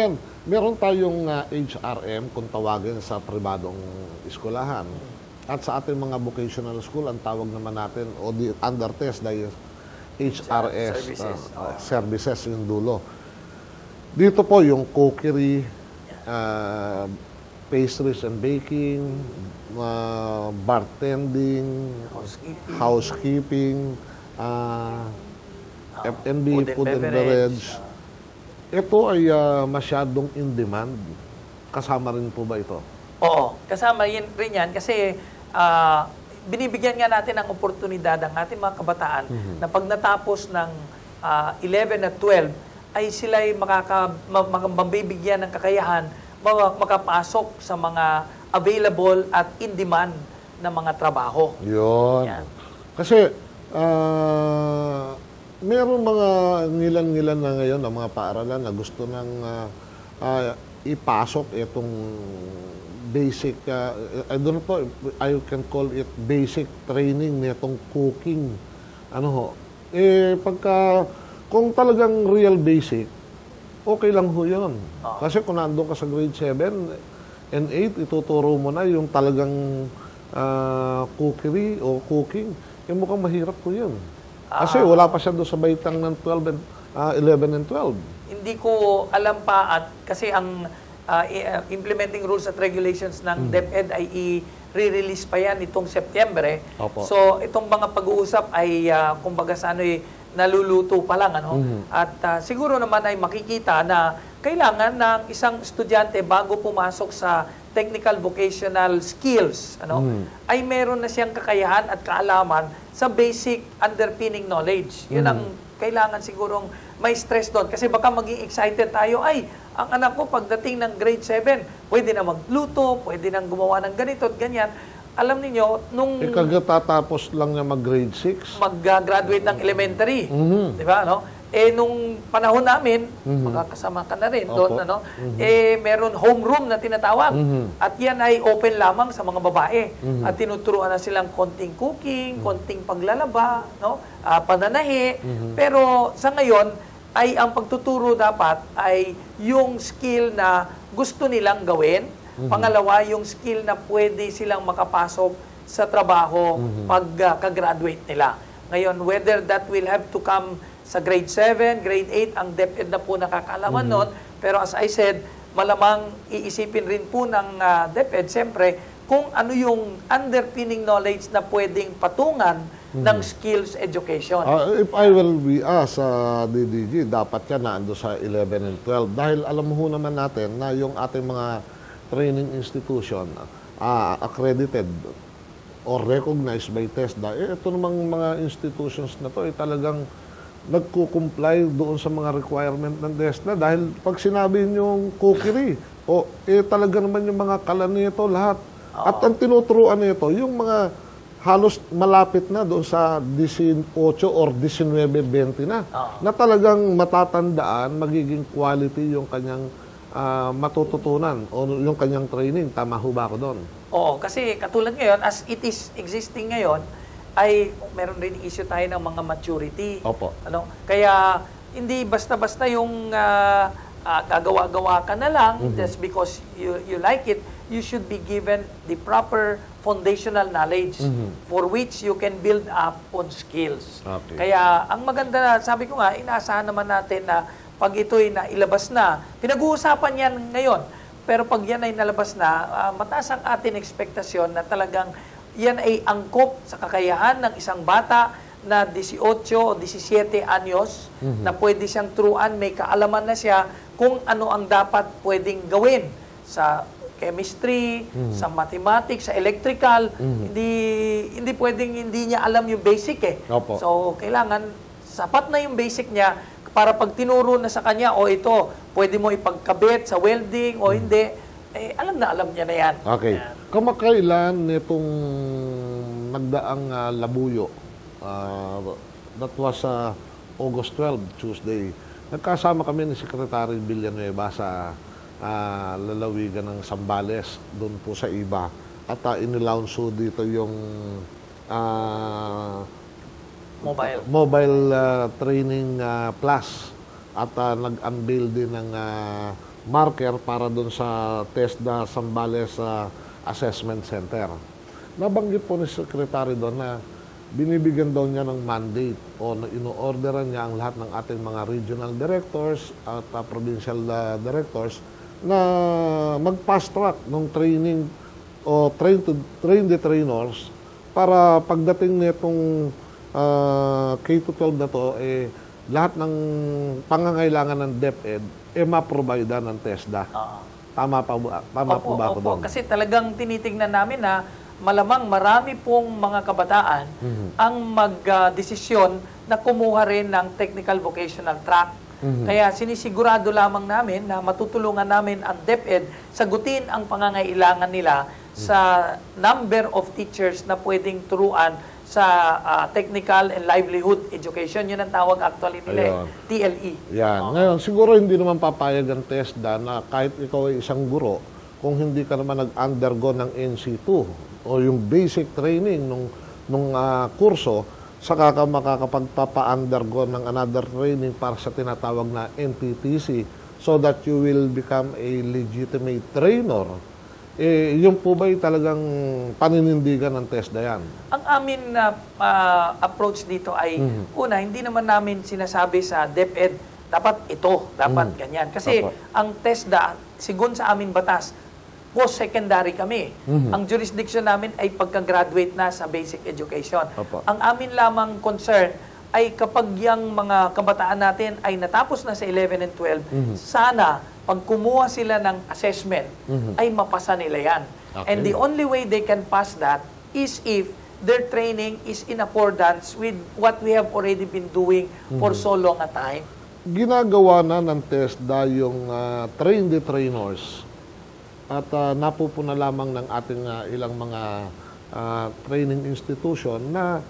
ngayon, meron tayong HRM kung tawagin sa pribadong eskwelahan. At sa ating mga vocational school, ang tawag naman natin, o under TESDA, yung HRS, services yung dulo. Dito po yung cookery, pastries and baking, bartending, housekeeping, F&B, food and beverage. Ito ay masyadong in demand. Kasama rin po ba ito? Oo, kasama rin yan kasi binibigyan nga natin ng oportunidad ang ating mga kabataan na pag natapos ng 11 at 12 ay sila'y mabibigyan ng kakayahan makapasok sa mga available at in-demand na mga trabaho. Yun. Yan. Kasi meron mga ngilan-ngilan na ngayon ng mga paaralan na gusto nang ipasok itong basic, I don't know, I can call it basic training nitong cooking. Ano ho? Kung talagang real basic, okay lang ho yun. Kasi kung nandun ka sa grade 7 and 8, ituturo mo na yung talagang cookery o cooking, mukhang mahirap po yun. Kasi wala pa siya doon sa baitang ng 11 and 12. Hindi ko alam pa at kasi ang implementing rules at regulations ng DepEd ay i-release pa yan itong September. So itong mga pag-uusap ay kumbaga sa ano naluluto pa lang. At siguro naman ay makikita na kailangan ng isang estudyante bago pumasok sa technical vocational skills ay meron na siyang kakayahan at kaalaman sa basic underpinning knowledge. Yun ang kailangan sigurong may stress doon. Kasi baka maging excited tayo, ay, ang anak ko pagdating ng grade 7, pwede na magluto, pwede nang gumawa ng ganito at ganyan. Alam niyo nung... Kagatapos lang niya mag-grade 6? Mag-graduate ng elementary. Di ba, nung panahon namin, makakasama ka na rin doon, meron homeroom na tinatawag. At yan ay open lamang sa mga babae. At tinuturuan na silang konting cooking, konting paglalaba, pananahi. Pero sa ngayon, ay ang pagtuturo dapat ay yung skill na gusto nilang gawin. Pangalawa, yung skill na pwede silang makapasok sa trabaho pagka-graduate nila. Ngayon, whether that will have to come sa grade 7, grade 8, ang DepEd na po nakakaalaman nun. Pero as I said, malamang iisipin rin po ng DepEd, siyempre, kung ano yung underpinning knowledge na pwedeng patungan ng skills education. If I will be DDG, dapat yan naando sa 11 and 12. Dahil alam mo naman natin na yung ating mga training institution, accredited or recognized by TESDA, ito namang mga institutions na to ay talagang nagko-comply doon sa mga requirement ng TESDA. Dahil pag sinabi yung cookery, talaga naman yung mga kalan nito lahat. At ang tinuturuan nito, yung mga halos malapit na doon sa 18 or 19-20 na talagang matatandaan, magiging quality yung kanyang matututunan o yung kanyang training. Tama ho ba ako doon? Oo, kasi katulad ngayon, as it is existing ngayon, ay meron rin issue tayo ng mga maturity. Kaya hindi basta-basta yung gagawa-gawa ka na lang just because you like it. You should be given the proper foundational knowledge for which you can build up on skills. Kaya ang maganda, sabi ko nga, inaasahan naman natin na pag ito'y nailabas na, pinag-uusapan yan ngayon, pero pag yan ay nalabas na, mataas ang ating ekspektasyon na talagang yan ay angkop sa kakayahan ng isang bata na 18 o 17 anyos na pwede siyang turuan, may kaalaman na siya kung ano ang dapat pwedeng gawin sa chemistry, sa mathematics, sa electrical. Hindi pwedeng hindi niya alam yung basic So, kailangan sapat na yung basic niya para pag tinuro na sa kanya, ito, pwede mo ipagkabit sa welding o hindi, alam niya na yan. Okay. Kamakailan nitong nagdaang labuyo, that was August 12, Tuesday, nagkasama kami ni Secretary Villanueva sa lalawigan ng Zambales, doon po sa iba. At inilaunch dito yung mobile training plus. At nag-unveil din ng marker para doon sa TESDA Zambales Assessment Center. Nabanggit po ni Secretary doon na binibigyan daw niya ng mandate o ino-orderan niya ang lahat ng ating mga regional directors at provincial directors na mag-fast track ng training o train the trainers para pagdating nitong K-12 na to, lahat ng pangangailangan ng DepEd ma-provide ng TESDA. Tama po ba ako doon? Kasi talagang tinitingnan namin na malamang marami pong mga kabataan ang magdesisyon na kumuha rin ng technical vocational track. Kaya sinisigurado lamang namin na matutulungan namin ang DepEd sagutin ang pangangailangan nila sa number of teachers na pwedeng turuan sa technical and livelihood education. Yun ang tawag actually nila, TLE. Yan. Ngayon, siguro hindi naman papayag ang TESDA na kahit ikaw ay isang guro, kung hindi ka naman nag-undergo ng NC2 o yung basic training nung kurso, saka ka makakapagpapa-undergo ng another training para sa tinatawag na NTTC so that you will become a legitimate trainer. Yung po ba'y talagang paninindigan ng TESDA yan? Ang amin na approach dito ay, una, hindi naman namin sinasabi sa DepEd, dapat ito, dapat ganyan. Kasi ang TESDA, sigun sa aming batas, post-secondary kami. Ang jurisdiction namin ay pagka-graduate na sa basic education. Ang amin lamang concern ay kapag yung mga kabataan natin ay natapos na sa 11 and 12, sana pag kumuha sila ng assessment, ay mapasa nila yan. And the only way they can pass that is if their training is in accordance with what we have already been doing for so long a time. Ginagawa na ng TESDA yung train the trainers at napupuna lamang ng ating ilang mga training institution na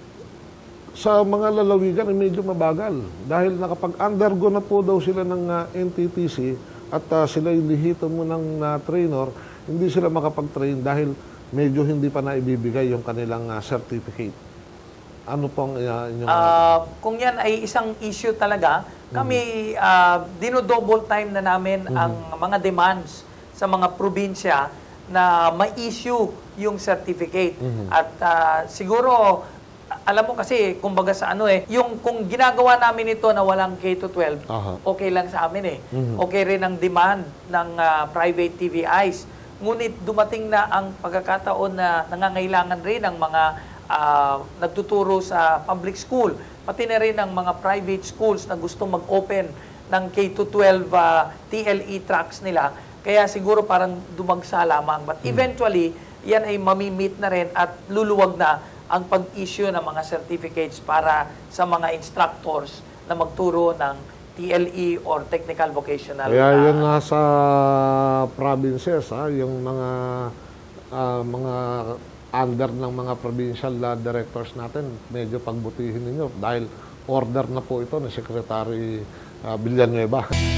sa mga lalawigan ay medyo mabagal. Dahil nakapag-undergo na po daw sila ng NTTC at sila ilihito mo ng trainer, hindi sila makapag-train dahil medyo hindi pa naibibigay yung kanilang certificate. Ano pong inyong... kung yan ay isang issue talaga, kami dinodouble time na namin ang mga demands sa mga probinsya na ma-issue yung certificate. At siguro, alam mo kasi, kumbaga sa yung kung ginagawa namin ito na walang K-12, okay lang sa amin Okay rin ang demand ng private TVIs. Ngunit dumating na ang pagkakataon na nangangailangan rin ng mga nagtuturo sa public school, pati na rin ang mga private schools na gusto mag-open ng K-12 TLE tracks nila. Kaya siguro parang dumagsa lamang. But eventually, yan ay mamimit na rin at luluwag na ang pag-issue ng mga certificates para sa mga instructors na magturo ng TLE or Technical Vocational. Kaya yun nga sa provinces, yung mga under ng mga provincial directors natin, medyo pagbutihin ninyo dahil order na po ito ni Secretary Villanueva.